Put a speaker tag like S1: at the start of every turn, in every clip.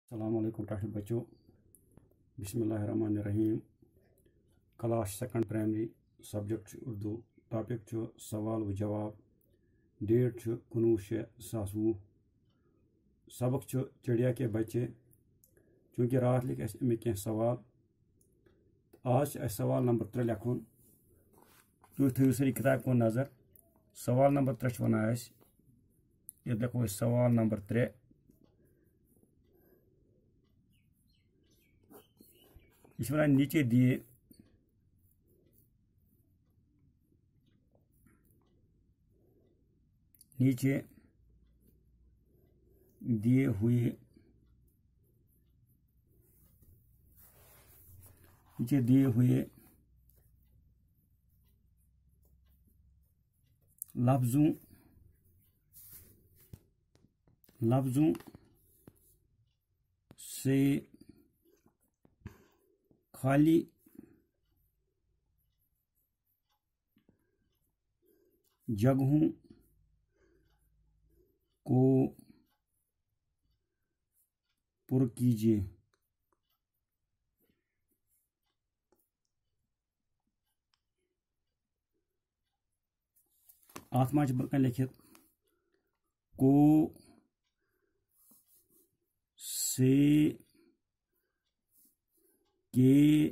S1: السلام علیکم ٹاٹھ بچو بسم اللہ الرحمن الرحیم class second primary subject Urdu topic سوال و جواب ڈیٹ 19/6/2020 سبق چڑیا کے بچے چونکہ رات لکھ اس امی کی سوال آج اس سوال نمبر 3 لکھن تھی تھو ساری کتاب کو نظر سوال نمبر 3 ونان یہ لکھو سوال نمبر 3 یہ ونان نیچے دیے ہوئے لفظوں سے خالی جگہوں کو پر کیجیے آت ماں برکن لکھت کو سے کے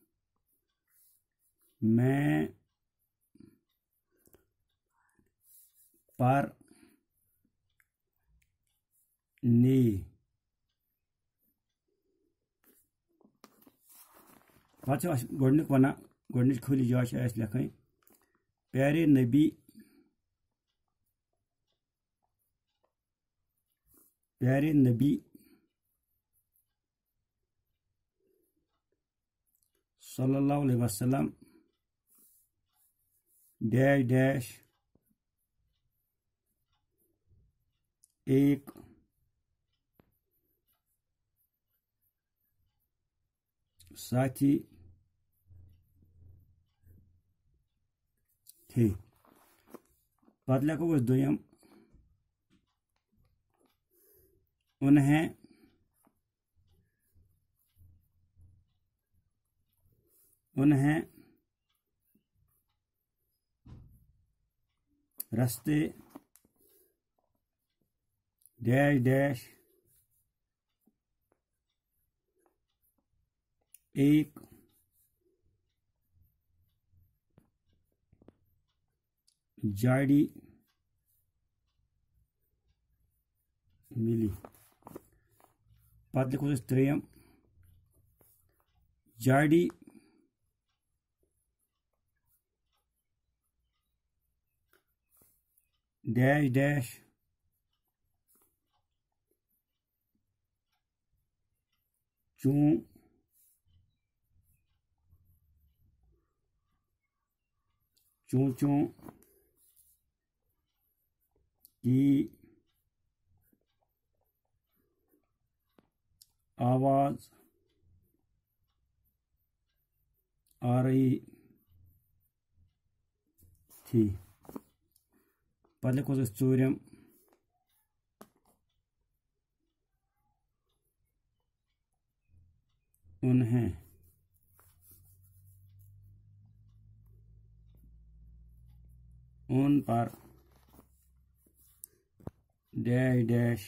S1: میں پر نے پتہ گۄڈنیُک ونان گۄڈنِچ خٲلی جاے چھِ اَسہِ لیکھٕنۍ پیارے نبی صلی اللہ علیہ وسلم ڈیش ڈیش ایک ساتھی تھے پتہ لکھو اس دویم انہیں رستے ڈیش ڈیش ایک جاڑی ملی پتہ لکھو اس تریم جاڑی ڈیش ڈیش چوں کی آواز آ رہی تھی پتہ لکھو اس ژوٗرِم انہیں ان پر ڈیش ڈیش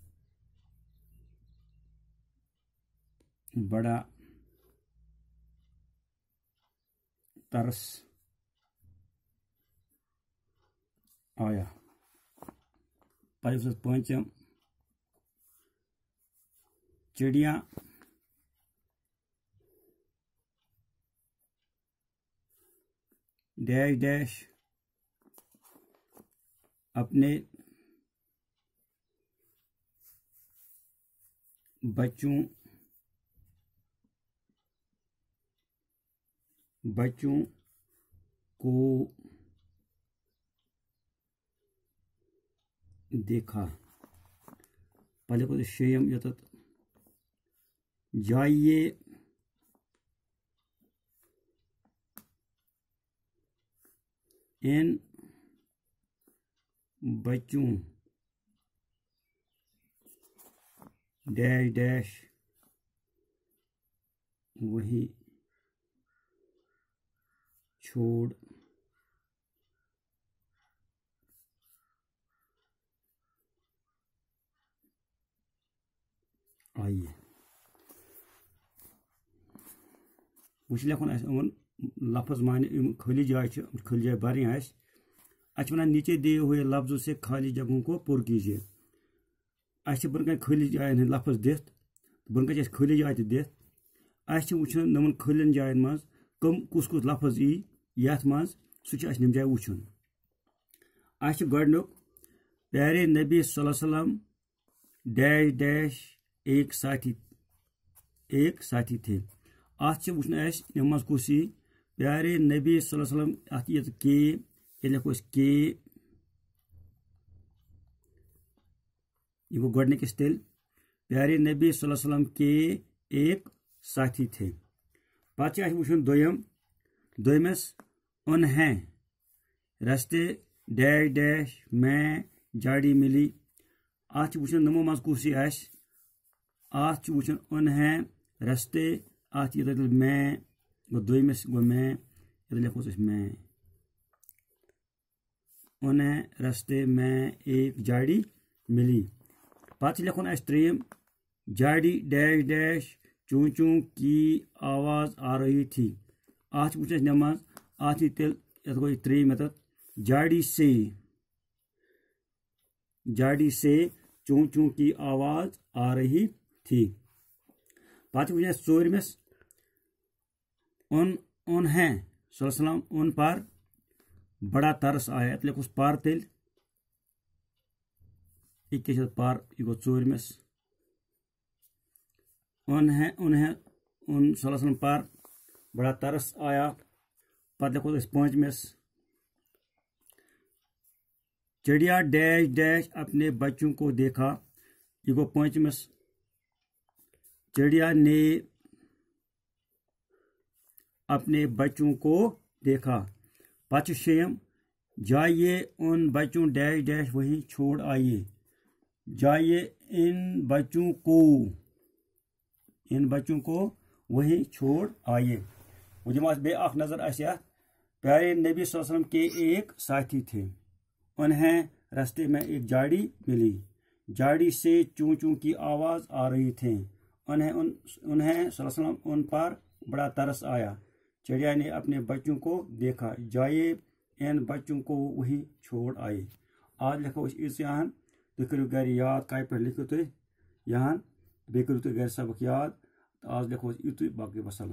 S1: بڑا ترس آیا پتہ پوٗنٛژِم چڑیاں ڈیش ڈیش اپنے بچوں کو دیکھا پہلے کو شیم یوتت جائیے ان بچوں डैश डैश वही छोड़ आइए। वह लिखन लफ्ज मान खाली जाए खाली जाए भरनी अच्छा नीचे दिए हुए लफ्जों से खाली जगहों को पुर कीजिए। अच्छे बन खाली जायन लफ्ज दित बन खाली जाए दित वुन नमन खालिन जायन मज कम कुस कुस लफ्ज यी यथ मज सह निम जाए वुन। गोडनुक प्यारे नबी सल्लल्लाहु अलैहि वसल्लम डैश डैश एक साथी थे। अत वुन नमज कुस यी प्यारे नबी सल्लल्लाहु अलैहि वसल्लम अत ये के ये लिखो के ये गो गोडनिकस तेल प्यारे नबी सल्लल्लाहु अलैहि वसल्लम के एक साथी थे। पत वुन दोयमस उन्हें रस्ते डैश डैश में जाड़ी मिली। अत वुन नमो मज कुस अत वुन उन्हें रस्ते अत ये मैं गो दोयमस गो मैं ये लिखो मैं उन्हें रस्ते में एक जाड़ी मिली। पत लिखन त्रेम जाड़ी डैश डैश चूं चूं की आवाज आ रही थी। अत वुन नमाज अत तेल ये गो त्रेम जाड़ी से चूं चूं की आवाज आ रही थी। पत वुन चोरमस उन्हें सल्लल्लाहु उन पर बड़ा तरस आया। लिखुस पार तेल ये पार ये गो चोरमस उन्हें उन सल्लल्लाहु अलैहि वसल्लम पर बड़ा तरस आया। पत लिखो पांचमस चिड़िया डैश डैश अपने बच्चों को देखा। ये गो पांचमस चिड़िया ने अपने बच्चों को देखा। पत शेम जाइए उन बच्चों डैश डैश वहीं छोड़ आइए। जाइए इन बच्चों को वहीं छोड़ आइए। मुझे बे नजर प्यारे नबी सल्लल्लाहु अलैहि वसल्लम के एक साथी थे। उन्हें रास्ते में एक जाड़ी मिली। जाड़ी से चूं चूं की आवाज आ रही थी। उन्हें सल्लल्लाहु अलैहि वसल्लम उन पर बड़ा तरस आया। चिड़िया ने अपने बच्चों को देखा। जाइए इन बच्चों को वही छोड़ आए। आज लिखो यहाँ तुम करो घर याद कई पे लिखो तुम यहाँ बे करो तुम घर सबक याद। आज लिखो युत बाकी वसल्लम।